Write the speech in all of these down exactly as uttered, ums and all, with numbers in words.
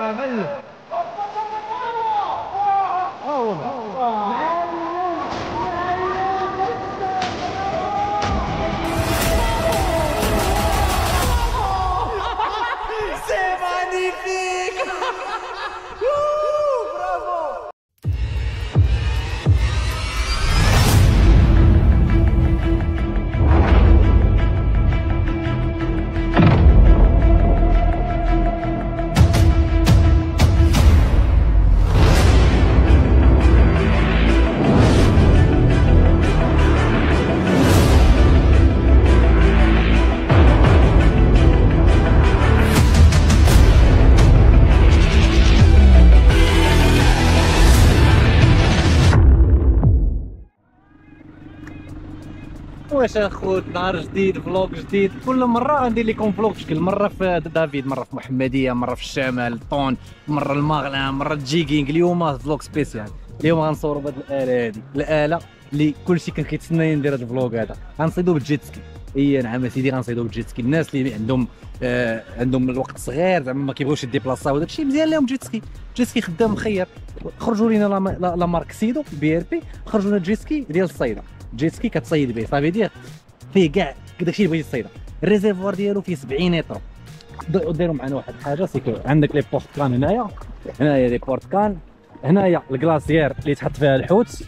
غير C'est magnifique. Bravo. واش اخوت نهار جديد فلوق جديد. كل مره غندير لكم فلوق بشكل، مره في دافيد، مره في محمديه، مره في الشمال طون، مره المغنم، مره جيكينغ. اليوم فلوق سبيسيال. اليوم غنصوروا بهذه الاله هذه، الاله اللي كلشي كان كيتسنى ندير هذا الفلوق هذا. غنصيدوا بالجيتسكي. اي نعم سيدي غنصيدوا بالجيتسكي. الناس اللي عندهم آه عندهم الوقت صغير زعما ما كيبغيوش يديبلاصاو وداك الشيء مزيان لهم جيتسكي. جيتسكي خدام مخير. خرجوا لينا لا مارك سيدو بي ار بي، خرجوا لنا جيتسكي ديال الصيده. جيتسكي كتصيد به صافي دير فيه كاع داكشي اللي بغيتي تصيدها. الريزيرفوار ديالو فيه سبعين لتر. ديروا معنا واحد الحاجه سيكو عندك لي بورت كان هنايا، هنايا لي بورت كان، هنايا الكلاسيير اللي تحط فيها الحوت.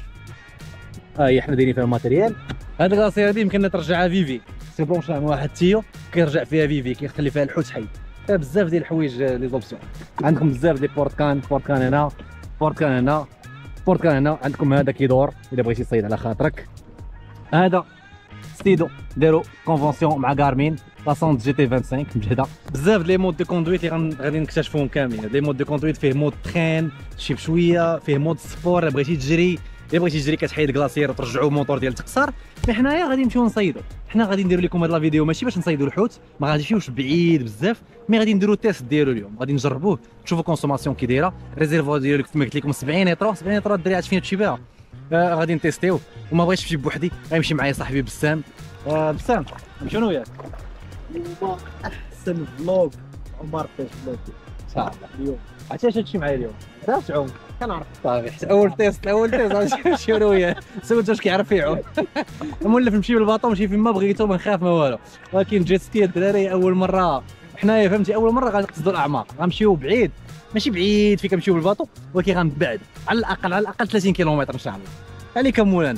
ها هي حنا دايرين فيها الماتيريال. هاد الكلاسيير هادي يمكننا ترجعها فيفي، سي بونشا مع واحد التيو كيرجع فيها فيفي، كيخلي فيها الحوت حي. فيها بزاف ديال الحوايج لي زوبسيون. عندكم بزاف ديال بورت كان، بورت كان هنا، بورت كان هنا، بورت كان هنا. عندكم هذا كيدور الا بغيتي تصيد على خاطرك. هذا ستيدو داروا كونفونسيون مع غارمين لاصونت جي تي خمسة وعشرين مجهده. بزاف لي مود دو كوندويت اللي غادي نكتشفوهم كاملين. لي مود دو كوندويت فيه مود ترين تمشي بشويه، فيه مود سبور الا بغيتي تجري، الا بغيتي تجري كتحيد كلاصير وترجعوا الموتور ديال تقصر. مي حنايا غادي نمشيو نصيدوا. حنا غادي نديروا لكم هاد لا فيديو ماشي باش نصيدوا الحوت، ما غادي نمشيوش بعيد بزاف، مي غادي نديروا تيست ديالو اليوم. غادي نجربوه تشوفوا كونسوماسيون كي دايره. ريزيرفوار ديالو كما قلت لكم سبعين لتر. سبعين لتر الدراري عاد فين تمشي بها. آه غادي نتيستيوه وما بغيتش نمشي بوحدي، غيمشي معايا صاحبي بسام. آه بسام نمشيو انا وياك. اليوم احسن فلوق عمر فيه فلوق ان شاء الله اليوم. عرفتي اش تمشي معايا اليوم؟ تعرف تعوم؟ كنعرف. صافي حتى اول تيست اول تيست غادي نمشيو انا وياه. سولت واش كيعرف يعوم. مولف نمشي بالباطو نمشي فين ما بغيتو ما نخاف ما والو. ولكن جيت سكي الدراري اول مره حنايا فهمتي، اول مره غنقصدوا الاعماق، غنمشيو بعيد ماشي بعيد فين كنمشيو بالباطو، ولكن غنبعد على الاقل على الاقل ثلاثين كيلومتر ان شاء الله. عليك مولانا.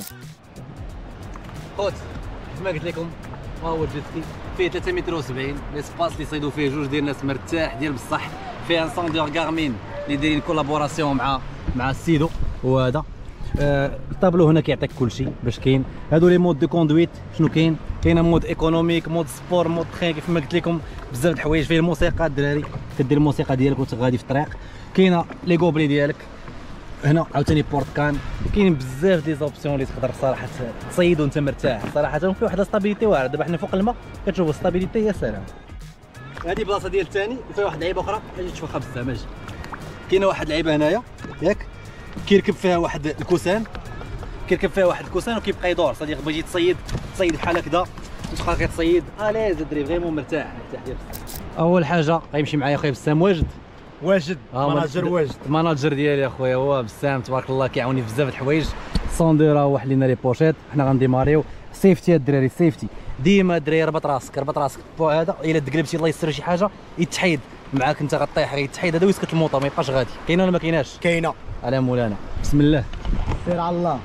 خوت كما قلت لكم ها هو الجيتسكي فيه ثلاثة متر وسبعين، ليسباس اللي يصيدوا فيه جوج ديال الناس مرتاح ديال بصح. فيه ان سوندور غارمين اللي دايرين كولابوراسيون مع مع السيدو. وهذا آه الطابلو هنا كيعطيك كلشي باش كاين. هادو لي مود دو كوندويت شنو كاين؟ كاين مود ايكونوميك، مود سبور، مود ترين، كيف ما قلت لكم بزاف د الحوايج. فيه الموسيقى الدراري كدير الموسيقى ديالك وانت غادي في الطريق. كاينه لي غوبلي ديالك هنا عاوتاني بورت كان. كاين بزاف دي زوبسيون اللي تقدر صراحه تصيد وانت مرتاح صراحه. وفي واحد ستابيليتي واعره. دابا حنا فوق الماء كتشوفوا ستابيليتي يا سلام. هذه بلاصه ديال الثاني وفيها واحد اللعيبه اخرى اجي تشوفها بزاف. اجي كاينه واحد اللعيبه هنايا ياك كيركب فيها واحد الكوسان، كيركب فيها واحد الكوسان وكيبقى يدور. صديق بغيتي تصيد تصيد بحال هكذا وتبقى كتصيد اليز الدري فريمون مرتاح مرتاح ديال بزاف. اول حاجه غيمشي معايا خويا بسام واجد واجد ماناجر واجد. الماناجر ديالي اخويا هو بسام تبارك الله كيعاوني بزاف د الحوايج. الصوندير راه واحد لينا لي بوشيت. حنا غنديماريو سيفتي الدراري سيفتي ديما. الدراري ربط راسك ربط راسك هذا الا تقلبتي الله يستر شي حاجه يتحيد معاك انت غطيح غيتحيد هذا ويسكت الموطور ما يبقاش غادي. كاينه ولا ما كايناش؟ كاينه على مولانا. بسم الله سير على الله.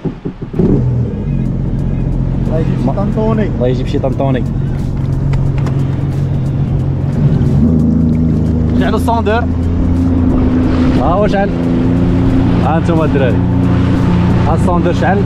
الله يجيب شي طنطوني الله يجيب شي طنطوني. شعلوا الصوندير ها هو شعل. ها انتم الدراري ها الصوندير شعل.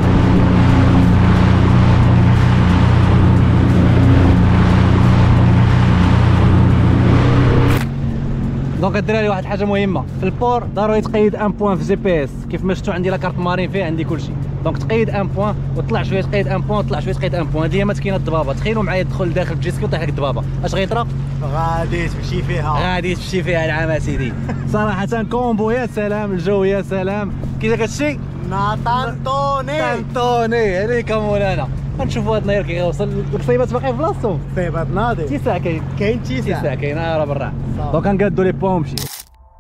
دونك الدراري واحد الحاجه مهمه في البور ضروري تقيد ان بوان في جي بي اس. كيف ما شفتوا عندي لا كارت مارين فيه عندي كلشي. دونك تقيد ان بوان وطلع شويه تقيد ان بوان وطلع شويه تقيد ان بوان. هذه هي ما كاينه الضبابه. تخيلوا معايا تدخل داخل بجيسكي وطيح لك الضبابه اش غيطرا؟ غادي تمشي فيها غادي تمشي فيها العام اسيدي. صراحه كومبو يا سلام. الجو يا سلام. كي داك الشيء طنطوني طنطوني عليك مولانا. غنشوفوا هاد النهار كيوصل. القصيبات باقي في بلاصتهم. طيبات ناضي تيساع كاين كاين تيساع تيساع كاين راه برا. دونك غنقادو لي بوان ونمشي.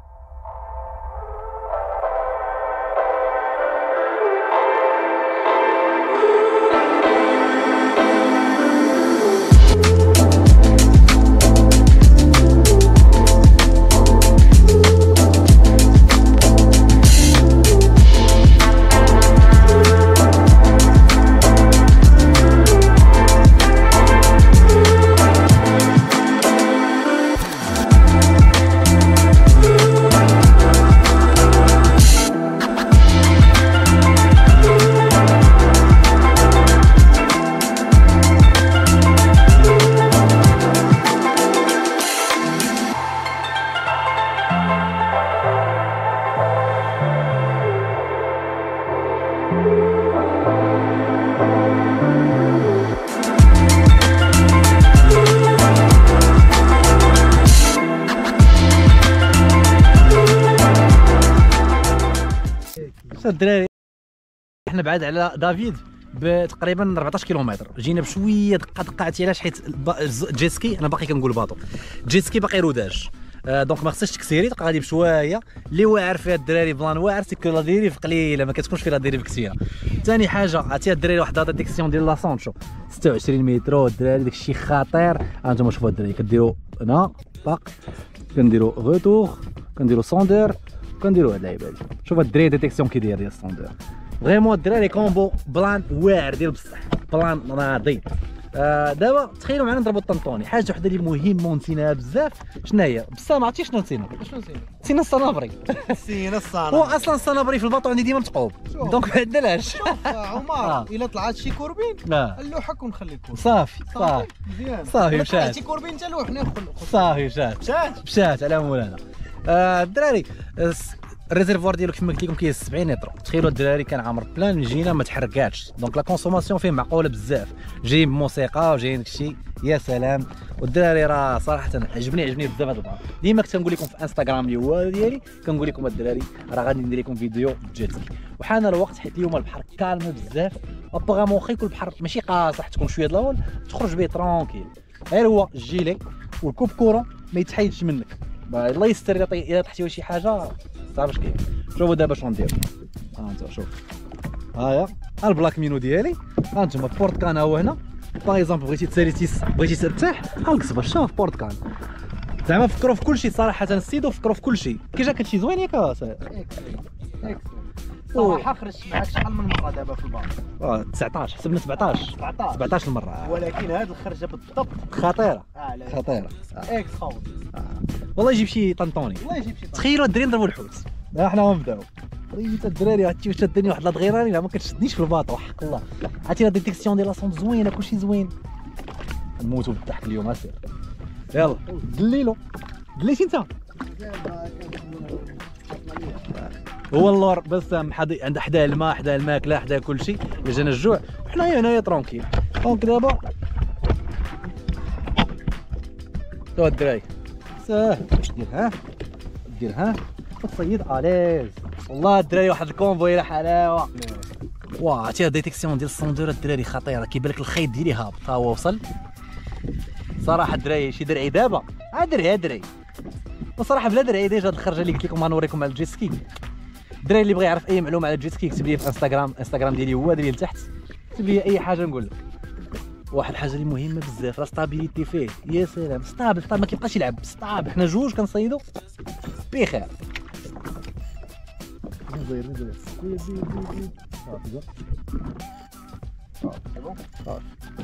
الدراري حنا بعاد على دافيد بتقريبا أربعطاش كيلومتر، جينا بشويه دقه دقه عرفتي علاش؟ حيت الجيتسكي انا باقي كنقول باطو، الجيتسكي باقي روداج، آه دونك ما خصكش تكسيري، تبقى غادي بشويه. اللي واعر فيها الدراري بلان واعر سيكو لا ديريف قليله، ما كتكونش فيها ديريف كثيره. ثاني حاجه عطيها الدراري واحد لا ديكسيون ديال لاسونشو ستة وعشرين متر، الدراري داكشي خطير. ها انتم شوفوا الدراري كديروا هنا باق، كنديروا غوتور، كنديروا سوندور، كنديروا هاد اللعيبه هادي. شوف الدراري ديتيكسيون كي داير ديال السوندور، فريمون الدراري كومبو بلان واعر ديال بصح، بلان راضي. آه دابا تخيلوا معنا نضربوا الطنطوني. حاجه وحده اللي مهمه ونسيناها بزاف، شنو هي؟ بصح ما عرفتيش شنو نسينا. شنو نسينا؟ نسينا الصنابري. نسينا الصنابري. هو اصلا الصنابري في الباطو عندي ديما متقوب، دونك ما عندناش. شوف عمر الا طلعت شي كوربين لا اللوحك ونخليك صافي صافي مزيان صافي مشات. شي كوربين انت لوح ناخذ صافي مشات مشات مشات على مولانا. آه الدراري الريزيرفوار ديالو كما قلت لكم كاين سبعين لتر. تخيلوا الدراري كان عامر بلان من جينا ما تحركاتش، دونك لا كونسوماسيون فيه معقوله بزاف. جايين بموسيقى وجايين داكشي يا سلام. والدراري راه صراحه عجبني عجبني بزاف هذا البحر. ديما كنت كنقول لكم في انستغرام اللي هو ديالي، كنقول لكم الدراري راه غادي ندير لكم فيديو جيتسكي، وحان الوقت حيت اليوم البحر كالم بزاف. ابغامون خي يكون البحر ماشي قاصح، تكون شويه د الاول تخرج به ترونكيل، غير هو الجيلي والكوب كورون ما يتحيدش منك. الله يستر الا طحتي شي حاجه صعب اش كاين. شوفوا دابا شنو ندير. ها انت شوف، هايا البلاك مينو ديالي. ها انتم بورت كان هو هنا. باغ اكزومبل بغيتي تسالي تيس، بغيتي ترتاح، ها القصبه شوف بورت كان. زعما فكروا في كل شيء صراحه، السيدو فكروا في كل شيء. كي جاك هادشي زوين ياك صراحه خرجت معاك شحال من مره دابا في البار؟ اه تسعطاش، حسبنا سبعطاش سبعطاش المره. ولكن هذه الخرجه بالضبط خطيره اه خطيره. اكس خاوي. والله يجيب شي طنطوني. والله يجيب شي. تخيلوا الدراري نضربوا الحوت. حنا غنبداو. ريت الدراري عرفتي واش شدني واحد الغيراني لا ما كتشدنيش في الباطو حق الله. عرفتي لا ديتيكسيون ديال لاصون زوينه، كلشي زوين. نموتوا بالضحك اليوم اسير. يلا دليلو. دليتي انت؟ هو اللور بس حدي عند حدا الماء، حدا الماكله، حدا كلشي، جانا الجوع وحنايا هنايا ترونكيل. دونك دابا شوف الدراري ساهل دير ها دير ها وتصيد اليز. والله الدراري واحد الكونفوي يا حلاوه. واه عرفتي ديتيكسيون ديال الصندوره الدراري خطيره. كيبان لك الخيط ديالي هابط ها هو وصل. صراحه الدراري شي درعي دابا ها درعي درعي، وصراحه بلا درعي ديجا هاد الخرجه اللي قلت لكم غنوريكم على الجيتسكي. الدراري اللي بغى يعرف اي معلومه على الجيتسكي يكتب لي في انستغرام، انستغرام ديالي هو هذا اللي لتحت، كتب لي اي حاجه نقول لك. واحد الحاجه اللي مهمه بزاف راه ستابيليتي فيه. يا سلام ستابل ستابل ما كيبقاش يلعب ستابل. حنا جوج كنصيدوا بخير. زير زير زير زير صافي صافي.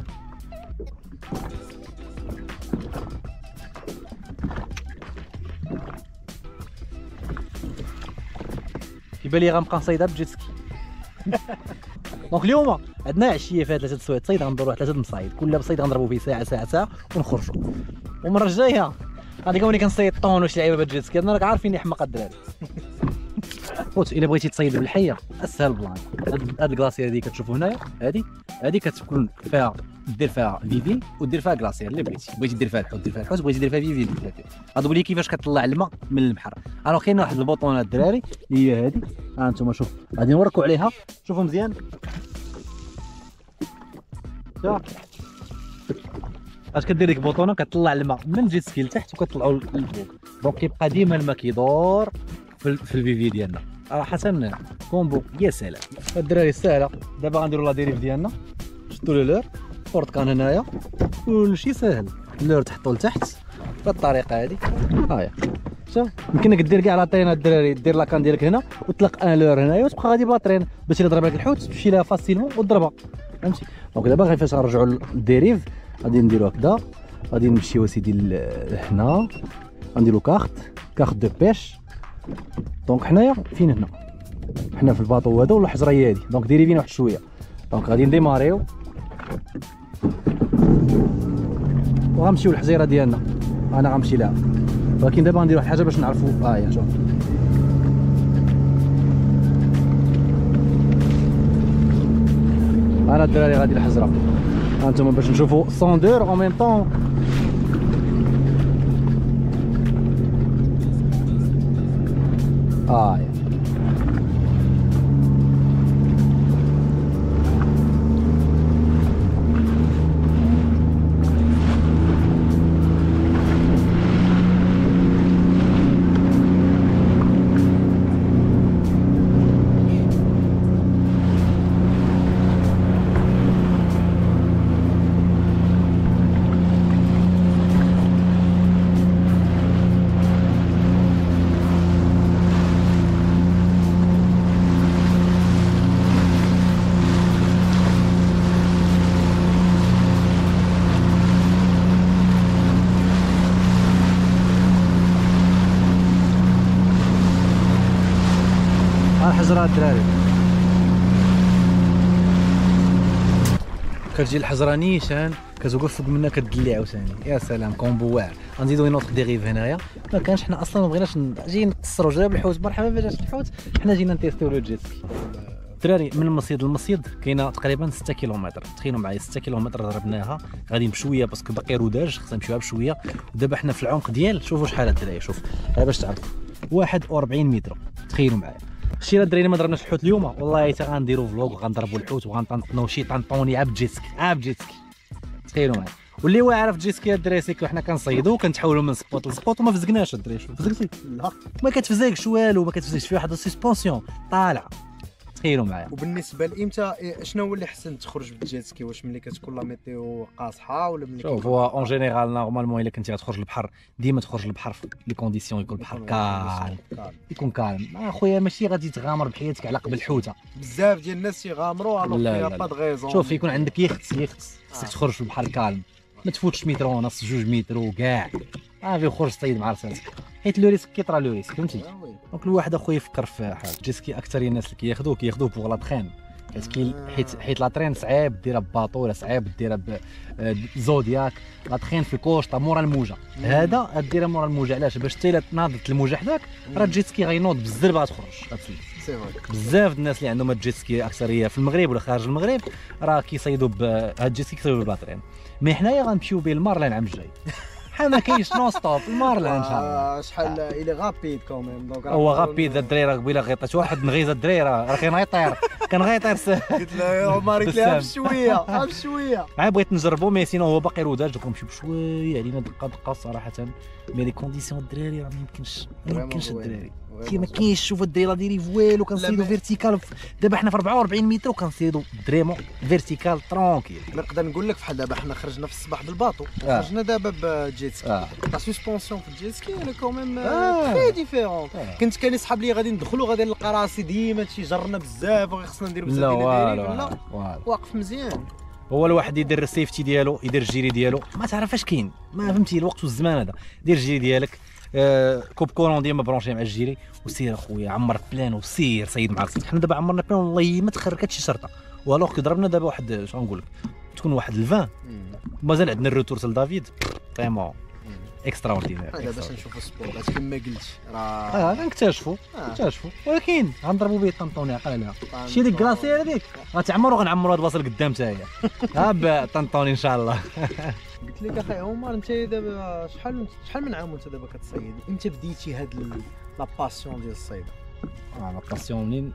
كيبان لي غنبقى نصيدها بالجيتسكي. دونك اليوم عندنا عشيه فيها ثلاثه سوايع تصيد، غندورو واحد ثلاثه المصايد، كل بصيد غنضربو فيه ساعه ساعه ساعه ونخرجوا. والمره الجايه غادي كوني كنصيد طون وشي لعيبه بالجيتسكي. انا راك عارفين يحمق الدراري. خوت الا بغيتي تصيد بالحيه اسهل بلان. هاد الكلاصير هادي كتشوفوا هنايا، هادي هادي كتكون فيها دير فيها فيفي ودير فيها كلاصير اللي بغيتي. بغيتي دير فيها الحوت دير فيها الحوت، بغيتي دير فيها فيفي دير فيها فيفي. غادي لي كيفاش كطلع الماء من البحر. الو كاين واحد البوطونه الدراري اللي هي هادي. ها انتم شوف غادي نوركوا عليها، شوفوا مزيان. شوف اش كدير ديك البوطونه كتطلع الماء من الجيتسكي لتحت وكتطلعوا للفوق. دونك كيبقى ديما الماء كيدور في, في الفيفي ديالنا. صراحه كومبو يا سلام. الدراري ساهله. دابا غنديروا لا ديريف ديالنا. شدوا له لور بورت كان هنايا، كلشي ساهل. اللور تحطوا لتحت بالطريقه هذه. هايا شوف يمكن لك دير كاع لاطرين الدراري، دير لاكان ديالك هنا وطلق ان لور هنايا وتبقى غادي بلاطرين باش الا ضرب لك الحوت تمشي لها فاسيلمون وتضربها، فهمتي. دونك دابا غير فاش غنرجعوا للديريف غادي نديرو هكذا، غادي نمشيو اسيدي لهنا غنديرو كارت كارت دو بيش. دونك حنايا فين هنا؟ حنا في الباطو هذا ولا الحجره هي هادي. دونك ديري فينا واحد شويه. دونك غادي نديماريو وغنمشيو للحزيره ديالنا. انا غنمشي لها، ولكن دابا غندير واحد الحاجه باش نعرفوا. ها هي شوف انا الدراري غادي للحزره. ها انتم باش نشوفوا سوندور اون ميم طون. ها هي الحجره الدراري، كتجي الحجره نيشان كتوقف فوق منها كدلي عاوتاني. يا سلام كومبو واعر. غنزيدو نوتخ ديريف هنايا ما كانش، حنا اصلا ما بغيناش جايين نقصروا جاب الحوت مرحبا باش الحوت، حنا جينا نتيستيو لو جيتسكي. الدراري من المصيد للمصيد كاينه تقريبا ستة كيلومتر، تخيلوا معايا ستة كيلومتر ضربناها غادي بشويه باسكو باقي روداج خصنا نمشيوها بشويه. ودابا حنا في العمق ديال شوفوا شحال الدراري، شوف باش تعرفوا واحد وأربعين متر. تخيلوا معايا شتي الدراري ما ضربناش الحوت اليوم، والله حتى غنديروا فلوق وغنضربوا الحوت وغنطنطنوا شي طنطوني عا بجيتسكي عا بجيتسكي. تخيلوا معايا واللي واعر في جيتسكي الدراري سيكو حنا كنصيدوا وكنتحولوا من سبوت لسبوت وما فزقناش الدراري. شوف فزقتي؟ لا ما كتفزقش والو، ما كتفزقش في واحد السسبونسيون طالعه. تخيلوا معايا. وبالنسبه لامتى شنو هو اللي حسن تخرج بالجيتسكي؟ واش ملي كتكون لا ميتيو قاصحه ولا ملي شوف هو اون جينيرال نورمالمون الا كنتي غتخرج للبحر ديما تخرج للبحر في لي كونديسيون يكون البحر كالم يكون كالم. اخويا ماشي غادي تغامر بحياتك على قبل الحوته. بزاف ديال الناس يغامروا الوغ فيها با د غيزون. شوف يكون عندك يخت يخت خصك تخرج في البحر كالم، ما تفوتش متر ونص جوج متر وكاع صافي خرج صيد مع راسك، حيت لو ريسك كيطرا لو ريسك فهمتي. دونك الواحد اخويا يفكر في حاجه جيسكي. اكثر الناس اللي كياخذوه كياخذوه بوغ لا ترين، حيت كي حيت حيت لا ترين صعيب ديرها بباطو ولا صعيب ديرها بزودياك. لا ترين في الكوشطه مورا الموجه، هذا ديرها مورا الموجه. علاش؟ باش حتى الا ناضت الموجه حداك راه الجيتسكي غينوض بالزربه غتخرج غتسلك. سي فري بزاف الناس اللي عندهم الجيتسكي اكثريه في المغرب ولا خارج المغرب راه كيصيدوا بهاد الجيتسكي كيصيدوا بالباترين. مي حنايا غنمشيو به المارلين العام الجاي. حنا ما كاينش نون ستوب المارلين ان شاء الله. شحال الي غابيد كوميم. دونك هو غابيد الدراري راه قبيله غيطات واحد نغيزه الدراري راه كان غيطير كان غيطير. قلت له يا عمر قلت لها بشويه بشويه عاد بغيت نجربو مي سينو هو باقي روداج دوك نمشيو بشويه علينا دقه دقه صراحه. مي لي كونديسيون الدراري راه ما يمكنش ما يمكنش الدراري كي ما كاينش. شوف الدراري لا ديري والو كنصيدو فيرتيكال. دابا حنا في أربعة وأربعين متر وكنصيدو دريمون فيرتيكال ترونكيل. نقدر نقول لك بحال دابا حنا خرجنا في الصباح بالباطو خرجنا دابا بالجيتسكي. لا سسبونسيون في الجيتسكي انا كوميم تري ديفيرون. كنت كاين صحاب لي غادي ندخلوا غادي نلقى راسي ديما هادشي جرنا بزاف وخصنا ندير بزاف ديال الدراري. لا واقف مزيان. هو الواحد يدير السيفتي ديالو يدير الجيري ديالو ما تعرف اش كاين ما فهمتي الوقت والزمان هذا. دير الجيري ديالك آه كوب كولون ديما برونشي مع الجيري وسير اخويا عمر بلان وسير صيد مع راسك. حنا دابا عمرنا بلان والله ما تخركت شي شرطه والوغ كي ضربنا دابا واحد شنو نقول لك تكون واحد الفان مازال عندنا الروتور تاع دافيد فريمون اكسترا اوردينير. هذا باش نشوفوا السبور هذا كما قلت راه اه غنكتشفوا نكتشفوا ولكن غنضربوا به طنطوني عقلها شي ديك كلاسير هذيك غتعمر وغنعمروا هاد البلاصه قدام حتى هي ها طنطوني ان شاء الله. قلت لك اخي عمر انت دابا شحال شحال من عام وانت دابا كتصيد؟ امتى بديتي هاد لا باسيون ديال الصيد؟ اه لا باسيون منين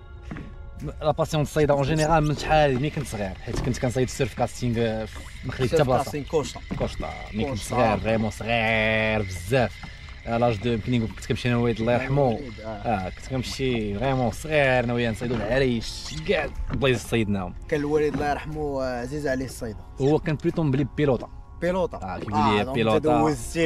لا باسيون ديال الصيد اون جينيرال من شحال ملي كنت صغير حيت كنت كنصيد السيرف كاستينغ في المغرب حتى بلاصه كاستينغ كوشطه كوشطه ملي كنت صغير فريمون صغير بزاف لاج دو يمكن كنت كنمشي انا ووليد الله يرحمو اه كنت كنمشي فريمون صغير انا وياه نصيدو العريش كاع البلايص صيدناهم. كان الوالد الله يرحمو عزيز عليه الصيد هو كان بليتو مبلي بيلوطا بيلوطا اه كيقول لي بيلوطا دوزتي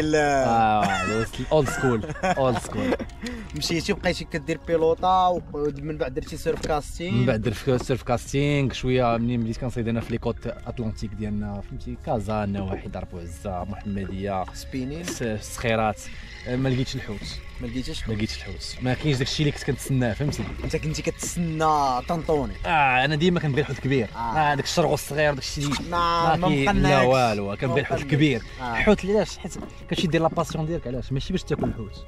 اه دوزت الاولد سكول اولد سكول مشيتي بقيتي كدير بيلوطا ومن بعد درتي سيرف كاستينغ من بعد درت سيرف كاستينغ شويه منين بديت كنصيد انا في لي كوت اطلنطيك ديالنا فهمتي كازا نواحي ضرب عزه محمديه سبينين الصخيرات ما لقيتش الحوت ما لقيتيش ما لقيتش الحوت ما كاينش داكشي اللي كنت كنتسناه فهمتي. انت كنتي كتسنى طنطوني اه انا ديما كنبغي الحوت كبير اه داك الشرغو الصغير داكشي ما ما لا والو كنبغي الحوت الكبير. الحوت علاش حيت كتمشي دير لا باسيون ديالك علاش ماشي باش تاكل الحوت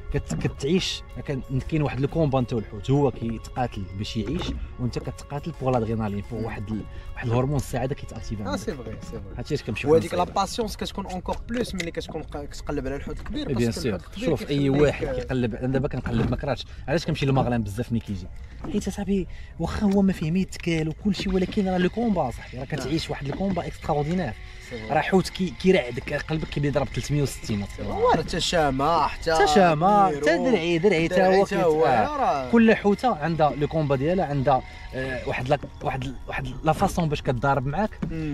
كتعيش. كاين واحد الكومبا نتا الحوت هو كيتقاتل باش يعيش وانت كتقاتل بوغ لادرينالين بوغ واحد واحد الهرمون السعاده كيتاكتيفا. اه سي فري سي فري هادشي علاش كنمشيو. وهذيك لا باسيونس كتكون اونكور بلوس ملي كتكون كتقلب على الحوت الكبير. بيان سور شوف اي واحد كيقلب انا دابا كنقلب ما كرهتش. علاش كنمشي للمغرب بزاف ملي كيجي حيت صاحبي واخا هو ما فيه ما يتكال وكلشي ولكن راه لو كومبا صاحبي راه كتعيش واحد الكومبا اكسترا اوردينير. راه حوت كيرعدك قلبك كيبدا يضرب ثلاثمية وستين حتى شامه حتى حتى شامه حتى درعي درعي حتى هو كل حوته عندها لو كومبا ديالها عندها واحد لا واحد واحد لا فاصون باش كتضارب معاك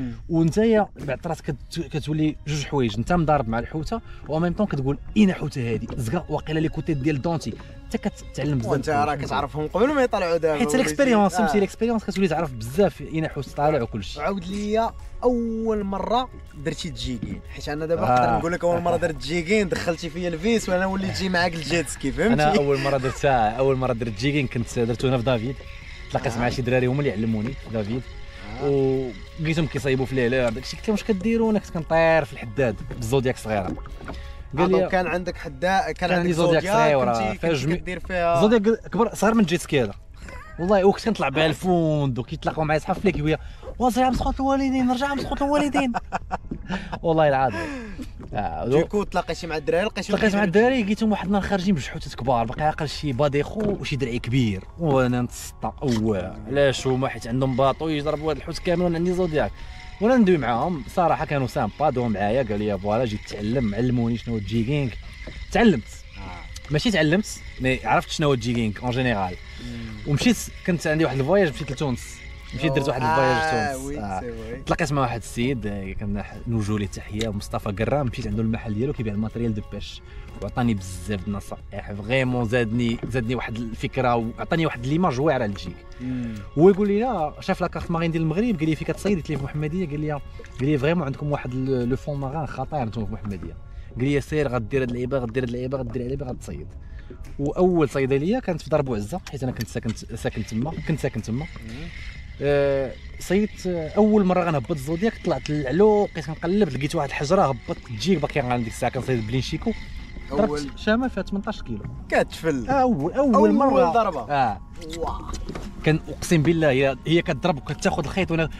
وانتيا بعد طرات كتولي جوج حوايج انت مضارب مع الحوته و ميم طون كتقول اين حوته هذه زكا واقيلا لي كوتي ديال دونتي حتى كتعلم بزاف. وانت راه كتعرفهم قبل ما يطلعوا دابا حيت الاكسبيريونس فهمتي الاكسبيريونس كتولي تعرف بزاف اين حوت طالع وكلشي. عاود ليا اول مره درتي الجيكين حيت انا دابا نقدر آه. نقول لك اول مره درت الجيكين دخلتي فيا الفيس وانا وليت جي معاك معاك الجيت سكي فهمتي. انا اول مره درتها اول مره درت جيكين كنت درتو هنا في دافيد، تلاقيت مع شي دراري هما اللي علموني في دافيد ولقيتهم كيصايبوا في ليلة داكشي، قلت لهم واش كديروا؟ انا كنت كنطير في الحداد بالزودياك صغيره. قال لي كان عندك حداء كان عندك زودياك صغيره كنتي كدير فيها زودياك كبر صغير من الجيت سكي هذا والله. وكنت كنطلع بها الفندق كيتلاقاو معايا صحاب فيك ويا وازرع مسخوط الوالدين نرجع مسخوط الوالدين والله العظيم. دوكو تلاقيتي مع الدراري لقيتيهم تلاقيت مع الدراري لقيتهم واحد النهار خارجين بجحوتات كبار باقي عاقل شي باديخو وشي درعي كبير وانا نتسطى اواه علاش هما حيت عندهم باطو يضربوا هذا الحوت كامل وانا عندي زودياك وانا ندوي معاهم صراحه كانوا سامبا داو معايا قال لي فوالا جيت تعلم علموني شنو هو الجيكينغ. تعلمت ماشي تعلمت مي عرفت شنو هو الجيكينغ اون جينيرال ومشيت كنت عندي واحد الفواياج مشيت لتونس مشيت درت واحد الفواياج لتونس آه. تلاقيت مع واحد السيد كان نوجهوا ليه التحيه مصطفى كرام مشيت عنده المحل ديالو كيبيع الماتريال دو بيش وعطاني بزاف د النصائح فريمون زادني زادني واحد الفكره وعطاني واحد ليماج واعره للجيك. هو يقول لي لا شاف لاكارت مارين ديال المغرب قال لي فين كتصيد قلت ليه في محمديه قال لي قال لي فريمون عندكم واحد لو فون ماران خطير انتم في محمديه قال لي سير غدير هاد اللعيبه غدير هاد اللعيبه غدير عليها غتصيد. واول صيده ليا كانت في دار بوعزه حيت انا كنت ساكن ساكن تما كنت ساكن تما أه صيدت اول مره غنهبط الزودياك طلعت للعلو بقيت كنقلب لقيت واحد الحجره هبطت تجيك باقي عندي الساعه كنصيد بلينشيكو اول شامل فيها ثمنطاش كيلو كتفل اول اول, أول مره أول ضربه اه كان اقسم بالله هي هي كتضرب وكتاخذ الخيط وانا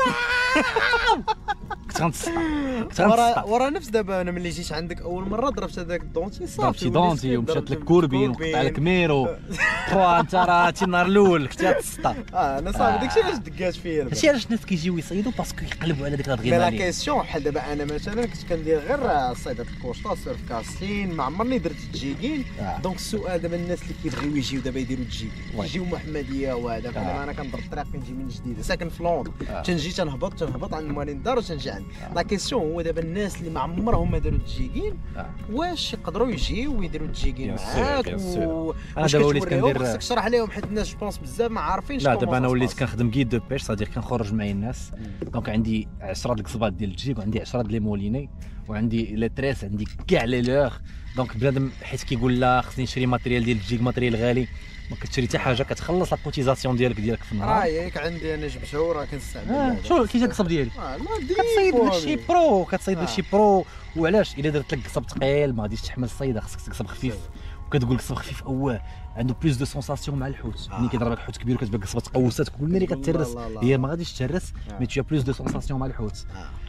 كنت غنتصطى كنت ورا ورا نفس دابا انا ملي جيت عندك اول مره ضربت هذاك الدونتي صافي ضربت شي دونتي ومشات لك كوربين وقطع لك ميرو تروا انت راه هادشي النهار الاول كنت غتسطى. اه انا صافي داكشي علاش دقات فيا هادشي علاش الناس كيجيو يصيدوا باسكو كيقلبوا على ديك الادرينالين. مي لا كيسيون بحال دابا انا مثلا كنت كندير غير صيدات الكوشطا سيرف كاستين ما عمرني درت الجيكين دونك السؤال دابا الناس اللي كيبغيو يجيو دابا يديروا الجيكين يجيو محمديه وهذا دابا انا كنضرب الطريق كنجي من جديد ساكن في لندن تنجي تنهبط تنهبط عند موالين الدار وتنجي عند لا كيسيون هو دابا الناس اللي ما عمرهم ما داروا الجيكين واش يقدروا يجيو ويديروا الجيكين معاك و انا دابا وليت كندير خصك تشرح لهم حيت الناس جو بونس بزاف ما عارفينش. لا دابا انا وليت كنخدم كيد دو بيش صديق كنخرج معايا الناس دونك عندي عشرة د القصبات ديال الجيك وعندي عشرة د لي موليني وعندي لي تريس عندي كاع لي لوغ دونك بنادم حيت كيقول لا خصني نشري ماتريال ديال الجيك ماتريال غالي ما كتشري حتى حاجه كتخلص لا كوتيزاسيون ديالك ديالك في النهار. اه ياك عندي انا جبته راه كنستعمل آه شو كي جا القصب ديالي اه لا كتصيد لشي برو كتصيد لشي برو وعلاش الا درت لك قصب ثقيل ما غاديش تحمل الصيده خصك قصب خفيف وكتقول قصب خفيف اواه عنده بلوس دو سونساسيون مع الحوت ملي كيضربك حوت كبير وكتبان قصبه تقوسات كل ملي كترس هي ما غاديش تهرس مي تو بلوس دو سونساسيون مع الحوت.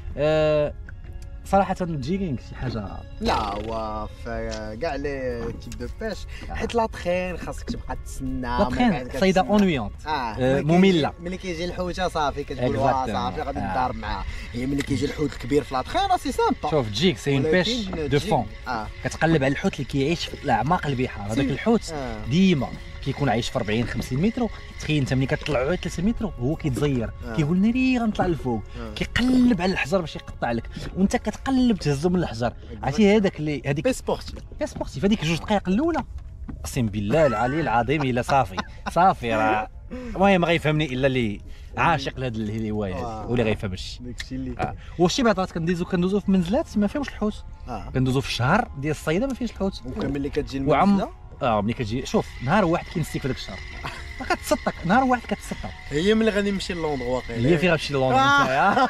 آه صراحه الجيكينغ شي حاجه لا هو في كاع لي تيب دو بيش حيت لا تخين خاصك تبقى تسنى لا تخين صيده اونويونت آه. ممله ملي كيجي الحوته صافي كتقول واه صافي غادي نضارب معاه هي ملي كيجي الحوت الكبير في لا تخين سي سامبا. شوف تجيك سي اون بيش دو فون آه. كتقلب على الحوت اللي كيعيش في الاعماق البحار هذاك الحوت آه. ديما كيكون عايش في أربعين خمسين متر تخيل انت ملي كتطلعوا على ثلاثة متر هو كيتزير آه. كيقول ناري غنطلع للفوق آه. كيقلب على الحجر باش يقطع لك وانت كتقلب تهزو من الحجر عرفتي هذاك اللي هذيك سبورتيف سبورتيف هذيك جوج دقائق الاولى اقسم بالله العلي العظيم الا صافي صافي راه المهم ما غيفهمني الا اللي عاشق لهذه الهوايه واللي غيفهم الشيء داكشي اللي آه. وشي بعضات كندوزو كندوزو في منزلات ما فيهمش الحوت آه. كندوزو في الشهر ديال الصيده ما فيهش الحوت وملي كتجي المنزله اه ملي كتجي شوف نهار واحد كينسيك في داك الشهر ما كتسطك نهار واحد كتسطك هي ملي غادي نمشي للوندغ واقيلا هي فين غتمشي للوندغ نتايا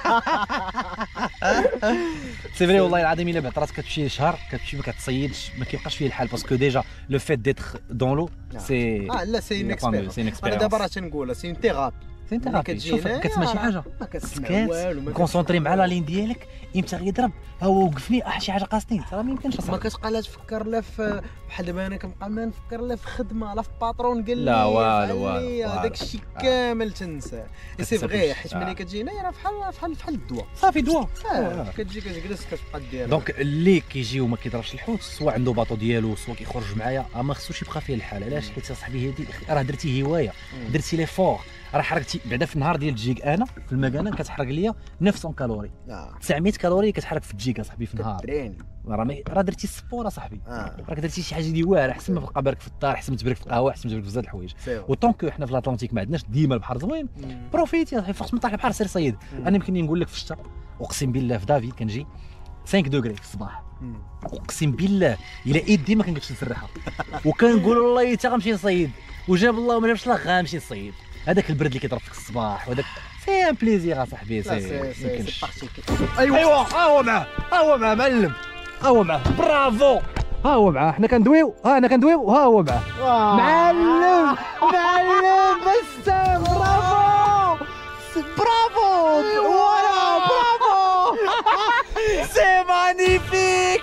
سي فري والله العظيم الا بعد راسك كتمشي شهر كتمشي ما كتصيدش ما كيبقاش فيه الحال باسكو ديجا لو فيت ديتر دون لو سي اه لا سي اكسبيريونس انا دابا راه تنقولها سي ثيرابي سي انت شوف كتسمع شي حاجه ما كتسمع والو كونسونطري مع لا لين ديالك امتى غيضرب هو وقفني اه شي حاجه قاصتين راه ما يمكنش ما كتبقى لا تفكر لا في بحال دابا انا كنبقى ما نفكر لا في خدمه لا في باترون قال لي لا والو والو داك الشيء كامل تنسى سي فغي حيت ملي كتجي هنايا راه بحال بحال بحال الدواء صافي دواء اه كتجي كتجلس كتبقى دير دونك اللي كيجي وما كيضربش الحوت سواء عنده باطو ديالو سواء كيخرج معايا ما خصوش يبقى فيه الحال علاش حيت صاحبي هذه راه درتي هوايه درتي لي فور راه حرقتي بعدا في النهار ديال الجيك انا في المكانه كتحرق ليا تسعمية كالوري آه. تسعمية كالوري كتحرق في الجيك اصاحبي في النهار كتريني راه راه درتي السبور اصاحبي آه. راك درتي شي حاجه اللي واعره احسن ما تبقى بارك في الدار احسن ما تبارك في القهوه احسن ما تبارك في بزاف د الحوايج وطونكو حنا في الاطلنطيك ما عندناش ديما البحر زوين بروفيتي فوق ما تطلع البحر سير صيد انا يمكن لي نقول لك في الشتاء اقسم بالله في دافيد كنجي خمسة دوغري في الصباح، اقسم بالله الا ايدي ما كنقدرش نسرحها، وكنقول والله حتى غنمشي نصيد، وجاب الله ما جابش الله غنمشي نصيد. هذاك البرد اللي كيضرب فيك الصباح وهذاك سي ان بليزير اصاحبي. سي ايوا ايوا ها هو معاه، ها هو معاه معلم، ها هو معاه برافو، ها هو معاه. حنا كندويو، ها انا كندويو، ها هو معاه معلم معلم بسام. برافو برافو فوالا برافو سي مانيفيك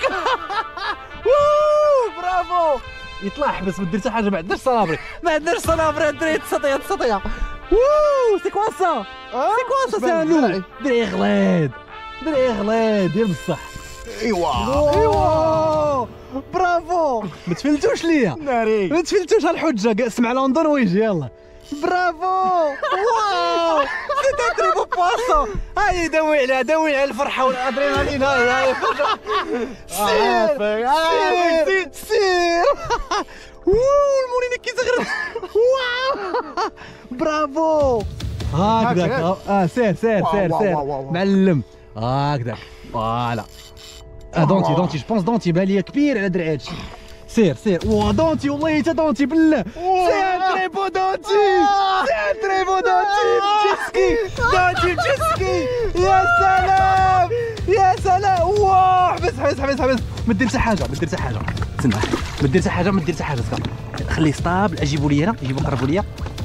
برافو. يطلع حبس ما دير حتى حاجه، ما عندناش صنابري، ما عندناش صنابري الدراري. تسطيع تسطيع ووو سي كوا سا سي كوا سا سي لو دري غليظ دري غليظ ديال بصح. ايوا ايوا برافو. ما تفلتوش ليا ناري، ما تفلتوش الحجه. سمع لندن ويجي يلا. برافو واو سي تريبو بواسون. هاي داوي عليها داوي على الفرحه والادرينالين. هاي هاي سير سير سير ووو المورينا كيتغرد. واو برافو هكذاك. اه سير سير سير سير معلم هكذاك فوالا. دونتي دونتي جو بونس دونتي بان ليا كبير على درع هادشي. سير سير واه دونتي والله حتى دونتي بالله. سي ان تري بو دونتي سي ان تري بو دونتي جيسكي دونتي جيسكي. يا سلام يا سلام. واه حبس حبس حبس حبس ما دير حتى حاجه ما دير حتى حاجه. استنى ما دير حتى حاجه ما دير حتى حاجه. خليه ستابل. اجيبوا لي هنا اجيبوا قربوا لي.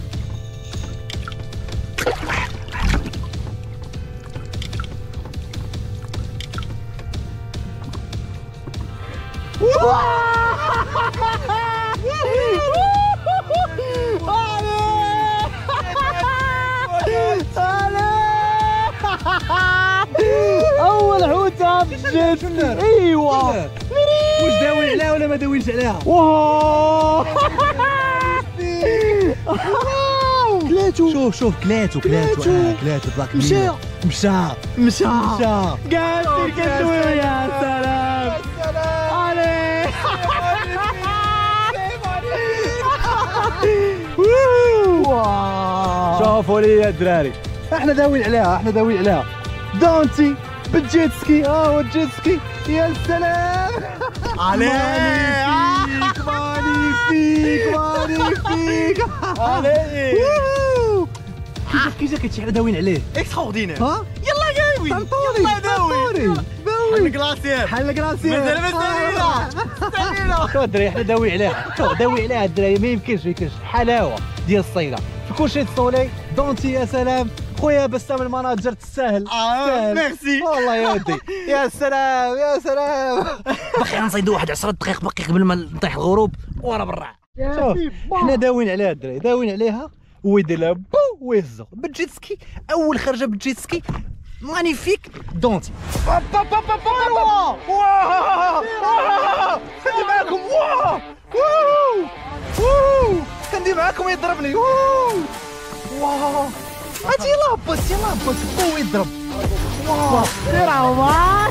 اول حوته بجد. ايوا واش داوي عليها ولا ما داويش عليها؟ واو كلاتو. شوف شوف كلاتو كلاتو كلاتو طلع كبير. مشى مشى مشى مشى قال لي كندوي. يا سلام يا سلام عليك. شوفوا لي الدراري احنا داويين عليها احنا داويين عليها. دونتي بالجيت سكي. ها هو الجيت سكي. يا سلام عليك مانيفيك مانيفيك عليك. كيفاش كي جا كيتشي حنا داويين عليه اكستراوردينير. ها يلا داوي يلا داوي داوي كلاسير حل كلاسير. مازال مازال استنينا. شوف الدراري حنا داوي عليها. شوف داوي عليها الدراري ما يمكنش ما يمكنش. حلاوه ديال الصيده في كلشي الصولي. دونتي يا سلام خويا بسام المناجر تستاهل. اه ميرسي والله يا ودي. يا سلام يا سلام. باقي غنصيدو واحد عشرة دقائق باقي قبل ما نطيح الغروب ورا برا. شوف حنا داويين عليها الدراري داويين عليها. ويدير لها بو ويهزو بالجيت سكي. اول خرجه بالجيت سكي مانيفيك دونتي. واه كندي معاكم. واه واه كندي معاكم يضربني. واه هاتي يلا هبط يلا هبط هو يضرب. واه سير عمر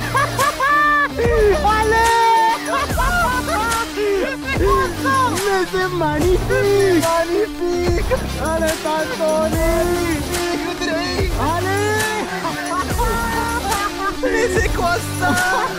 لازم مانيفيك مانيفيك. انا تعطوني مانيفيك بدري عليك. سي كوا سا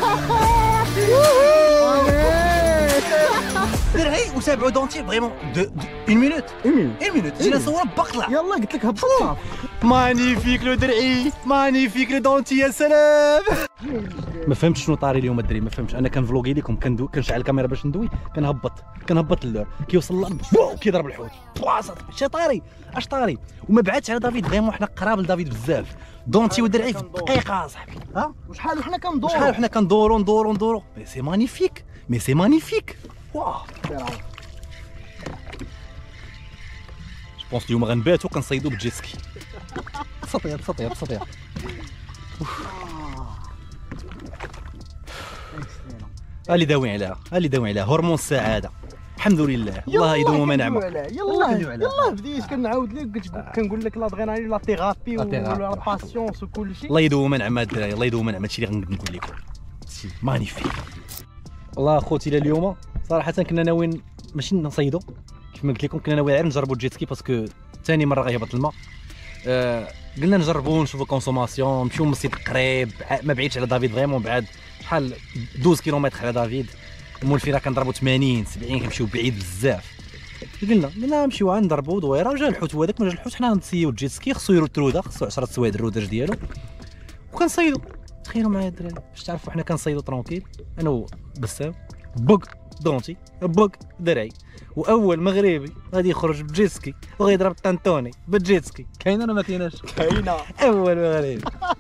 درعي وتابعوا دونتي فريمون دو اون مينوت اون مينوت اون مينوت جينا نصور بقطع. يلا قلت لك هبط صافي. مانيفيك لو درعي مانيفيك لو دونتي. يا سلام. ما فهمتش شنو طاري اليوم الدري ما فهمتش. انا كنفلوغي لكم كندو كنشعل الكاميرا باش ندوي كنهبط كنهبط اللور كيوصل اللور بو كيضرب الحوت. شي طاري اش طاري وما بعدش على دافيد. فريمون حنا قراب لدافيد بزاف. دونتي ودرعي في دقيقه صاحبي. ها وشحال وحنا كندورو شحال وحنا كندورو ندورو ندورو. مي سي مانيفيك مي سي مانيفيك. واه بونس اليوم غنباتو كنصيدو بالجيت سكي. سطيا سطيا سطيا. اللي داوي عليها اللي داوي عليها هرمون السعاده الحمد لله. الله يدوم نعمه. يلا يلا بديت كنعاود لك كنقول لك لادرينالين لا ثيرابي ولا باسيونس وكل شيء. الله يدوم نعمه الدراري الله يدوم نعمه. هادشي اللي غنقول لكم مانيفيك. والله اخوتي الى اليوم صراحه كنا ناويين ماشي نصيدو كيف ما قلت لكم. كنا ناويين غير نجربوا الجيت سكي باسكو ثاني مره غيهبط الماء. آه قلنا نجربوا نشوفوا كونسوماسيون نمشيو من الصيد قريب ما بعيدش على دافيد فريمون بعاد شحال اثنا عشر كيلومتر على دافيد، مولفين راه كنضربوا ثمانين سبعين كنمشيو بعيد بزاف. قلنا قلنا نمشيو عاد نضربوا دويره، وجا الحوت هو هذاك ما جا الحوت حنا نسيو الجيت سكي، خصو يرد الروده، خصو عشرة سوايع الروداج ديالو وكنصيدوا. تخيلوا معايا الدراري باش تعرفوا حنا كنصيدوا ترونكيل، انا وبسام بوك دونتي بوك درعي، واول مغربي غادي يخرج بجيت سكي وغيضرب طنطوني بالجيت سكي. كاينه ولا ما كايناش؟ كاينه. اول مغربي.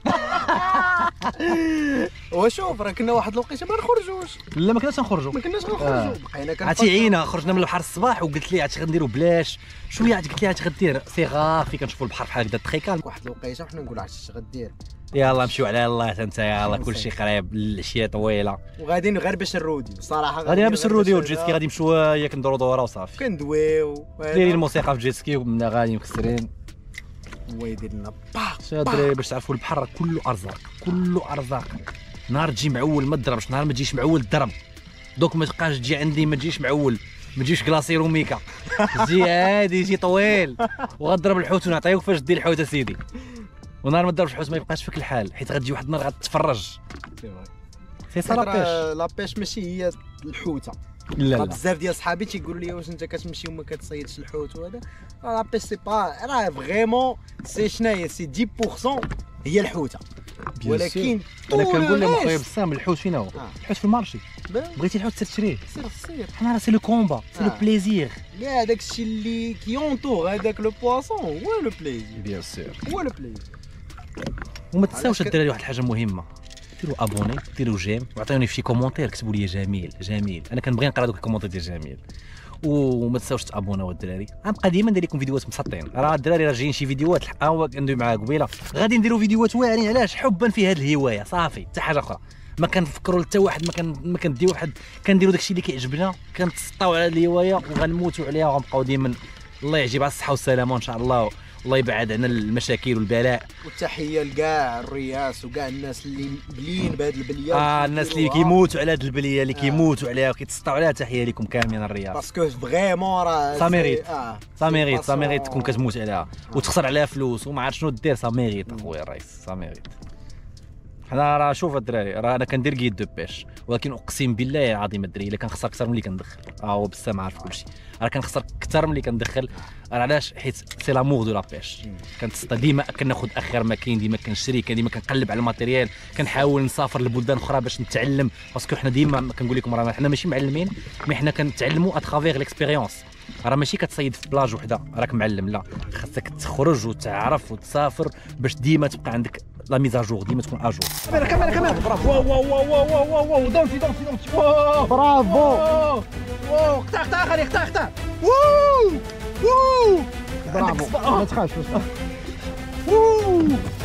وشوف راه كنا واحد الوقيته ما نخرجوش. لا ما كناش نخرجوا، ما كناش غنخرجوا آه. بقينا كنفكروا. عرفتي عينا خرجنا من البحر الصباح وقلت لي عرفتي غنديروا بلاش شويه، عاد قلت لي عاد غدير صغافي كنشوفوا البحر بحال هكذا تخيكال. واحد الوقيته وحنا نقول عرفتي اش غدير، يلا نمشيو على الله حتى انت، يلا كلشي قريب، العشيه طويله وغادي غير باش نرودي بصراحه، غادي غير باش نروديو الجيت سكي، غادي نمشيو كندوروا دوره وصافي، كندويو دايرين الموسيقى في الجيت سكي ومنا غادي مكسرين. هو يدير لنا باق الدراري باش تعرفوا البحر كله ارزاق، كله ارزاق. نهار تجي معول ما تضربش، نهار ما تجيش معول تضرب. دوك ما تبقاش تجي عندي ما تجيش معول، ما تجيش كلاصير وميكا، تجي عادي يجي طويل وغضرب الحوت ونعطيوك فاش دير الحوت اسيدي. ونهار ما تضربش الحوت ما يبقاش فيك الحال، حيت غتجي واحد النهار غتتفرج. سي صا لابيش. لابيش ماشي هي الحوته. لا لا بزاف ديال صحابي تيقولوا لي واش انت كتمشي وما كتصيدش الحوت وهذا، لابيش سي با راه فريمون سي شناهي سي عشرة بالمئة هي الحوته، ولكن انا كنقول لهم اخويا بسام الحوت فين هو؟ آه. الحوت في المارشي، بغيتي الحوت سير تشريه، سير سير حنا راه سي لو كومبا سي لو آه. بليزير. كاع داكشي اللي كيونطور هذاك لو بواسون هو لو بليزير، بيان سور هو لو بليزير. وما تنساوش الدراري واحد الحاجه مهمه، ديروا ابوني ديروا جيم وعطيوني في شي كومونتير، كتبوا لي جميل جميل، انا كنبغي نقرا دوك الكومونتير ديال جميل. وما تنساوش تابوناو الدراري، غنبقى ديما ندير لكم فيديوهات مسطين، راه الدراري راه جايين شي فيديوهات ها كندوي معاه قبيله، غادي نديروا فيديوهات واعرين. علاش؟ حبا في هذه الهوايه صافي، حتى حاجه اخرى ما كنفكروا حتى واحد، ما كان ما كنديروا واحد، كنديروا داكشي اللي كيعجبنا، كنتسطاو على هذه الهوايه وغنموتوا عليها وغنبقاو ديما. الله يجيب الصحه والسلامه وان شاء الله، الله يبعد عنا المشاكل والبلاء. والتحيه لكاع الرياس وكاع الناس اللي مبليين بهذه البليه، اه الناس اللي كيموتوا على هذه البليه، اللي كيموتوا عليها وكيتسطاو عليها، تحيه لكم كاملين الرياض، باسكو فريمون راه سا ميريت اه سا ميريت سا ميريت تكون كتموت عليها وتخسر عليها فلوس وما عرفت شنو دير، سا ميريت اخويا الرئيس سا ميريت. حنا راه شوف الدراري راه انا كندير كيد دو بيش، ولكن اقسم بالله العظيم الدراري الا كنخسر اكثر من اللي كندخل. اه هو بسام عارف كلشي، راه كنخسر اكثر من اللي كندخل. راه علاش؟ حيت سي لامور دو لا بيش، كنتسطى ديما كناخذ اخر ما كاين، ديما كنشري، ديما كنقلب على الماتيريال، كنحاول نسافر لبلدان اخرى باش نتعلم، باسكو حنا ديما كنقول لكم راه حنا ماشي معلمين، مي حنا كنتعلموا اترافيغ ليكسبيريونس. راه ماشي كتصيد في بلاج وحده راك معلم، لا خاصك تخرج وتعرف وتسافر باش ديما تبقى عندك لا ميزاجور، ديما تكون اجور. كاميرا كاميرا كاميرا، برافو. واو واو واو واو واو واو دونتي دونتي دونتي، واو برافو. واو قطع قطع خلي قطع قطع، واو واو برافو ما تخافش. واو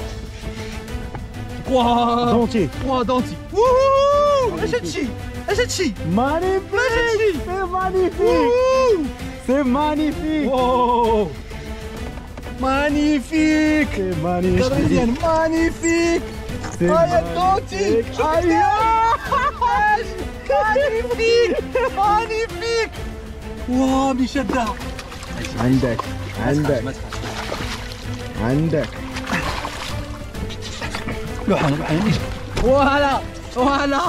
واو دونتي واو دونتي، واو اش هادشي اش هادشي، مانيفيك سي مانيفيك سي مانيفيك واو مانيفيك سي مانيفيك مزيان مانيفيك. هيا دونتي ايوا مانيفيك مانيفيك، واو ملي شدها. عندك عندك عندك لوحان لوحان، فوالا فوالا.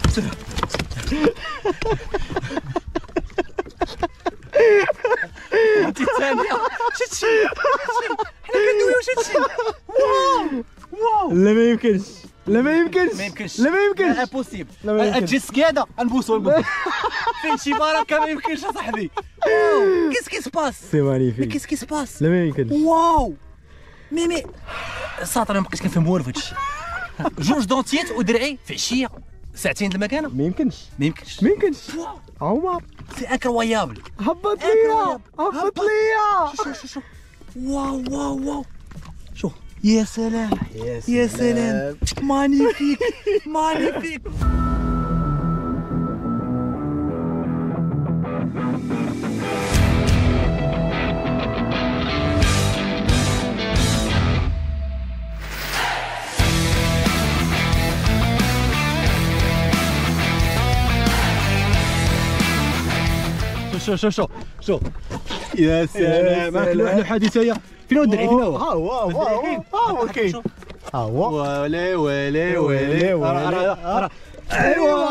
عرفتي الثانية شتشي حنا كندويو شتشي، واو واو. لا ما يمكنش لا ما يمكنش ما يمكنش لا ما يمكنش امبوسيبل. لا ما يمكنش. الجيت سكي هذا نبوسو نقول فين شي بركه ما يمكنش يا صاحبي. واو كيس كي سباس سي مانيفيك كيس كي سباس، لا ما يمكنش. واو مي مي ساطر ما بقيتش كنفهم والو في هادشي. جوج دونتيات ودرعي في عشيه ساعتين د المكانه، ما يمكنش ما يمكنش. ما يمكنش عمر سي انكرويابل. هبط ليا هبط ليا. شوف شوف شوف، واو واو واو، شوف يا سلام يا سلام، مانيفيك مانيفيك. شوف شوف شوف شوف يا سلام، الحديث هي فين هو الدرعي؟ فين هو؟ ها هو ها هو ها هو كاين ها هو ويلي ويلي ويلي. ايوا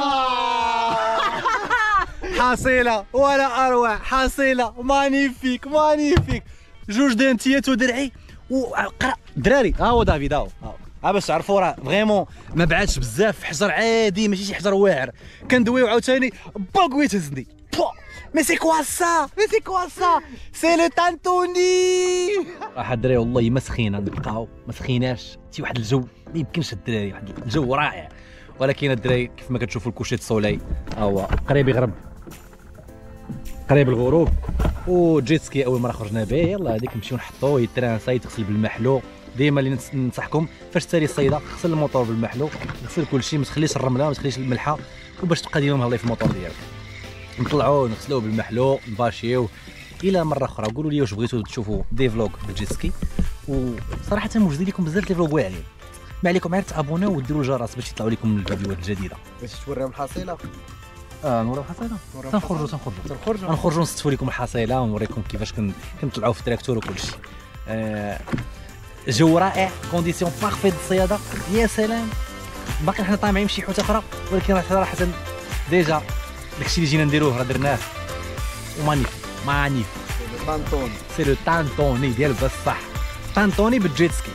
حصيله ولا اروع، حصيله مانيفيك مانيفيك. جوج دانتيات ودرعي وقرا دراري. ها هو دافيد، ها هو ها باش تعرفوا راه فريمون ما بعدش بزاف، حجر عادي ماشي شي حجر واعر. كندويو عاوتاني باكويت هزني. مي سي كوا سا مي سي كوا سا سي لو تانتوني. راح الدراري والله ما سخينا نبقاو ما سخيناش حتى واحد الجو ما يمكنش الدراري، واحد الجو رائع. ولكن الدراري كيف ما كتشوفوا الكوشي السولي هو قريب يغرب قريب الغروب. وجيت سكي اول مره خرجنا به يلاه هذيك نمشيو نحطوه يترانسا يتغسل بالمحلو. ديما اللي ننصحكم فاش تسالي الصيده غسل الموطور بالمحلو، غسل كلشي، ما تخليش الرمله ما تخليش الملحه، وباش تبقى ديما مهلي في الموطور ديالك. نطلعوه نغسلوه بالمحلو نباشيو. الى مره اخرى قولوا لي واش بغيتوا تشوفوا دي فلوغ بالجيت سكي، وصراحه موجودين لكم بزاف ديال الفلوغ واعرين. ما عليكم غير تابوناو وديروا الجرس باش يطلعوا لكم الفيديوهات الجديده. باش توريهم الحصيله. اه نوريو الحصيله، تنخرجوا تنخرجوا تنخرجوا نخرجوا نستفوا لكم الحصيله ونوريكم كيفاش كنطلعوا في التراكتور وكلشي. آه جو رائع، كونديسيون بارفيت الصياده، يا سلام. باقي حنا طامعين بشي حوت اخرى، ولكن راه صراحه ديجا داكشي اللي جينا نديروه راه درناه ومانيف مانيف. تانتوني سي لو تانتوني ديال بصح، تانتوني بالجيت سكي.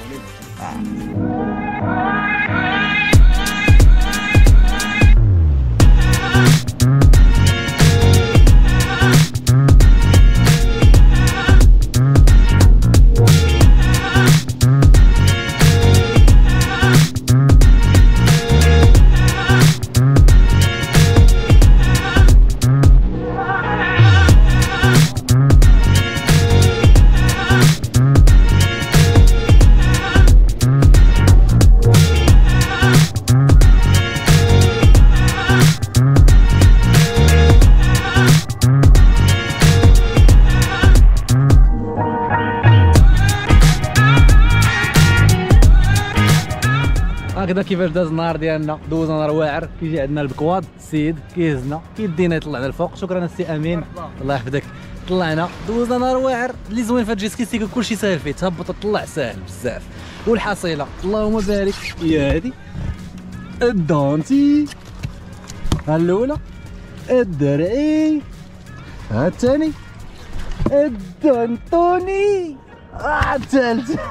هكذا كيفاش داز النهار ديالنا، دوزنا نهار واعر. كيجي عندنا البكواد السيد كيهزنا كيدينا يطلعنا الفوق. شكرا السي امين الله يحفظك. طلعنا دوزنا نهار واعر. اللي زوين في الجيت سكي كلشي ساهل فيه، تهبط وتطلع ساهل بزاف. والحصيله اللهم بارك يا هادي الدونتي، ها الاولى الدرعي، ها الثاني الدونتوني، ها الثالث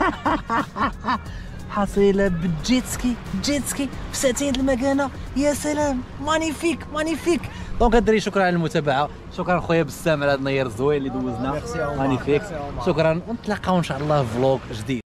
حصيله بالجيت سكي. جيت سكي في ساعتين المكانه، يا سلام مانيفيك مانيفيك. دونك الدراري شكرا على المتابعه، شكرا خويا بسام على هذا النير الزوين اللي دوزنا مانيفيك. شكرا ونتلاقاو ان شاء الله في فلوق جديد.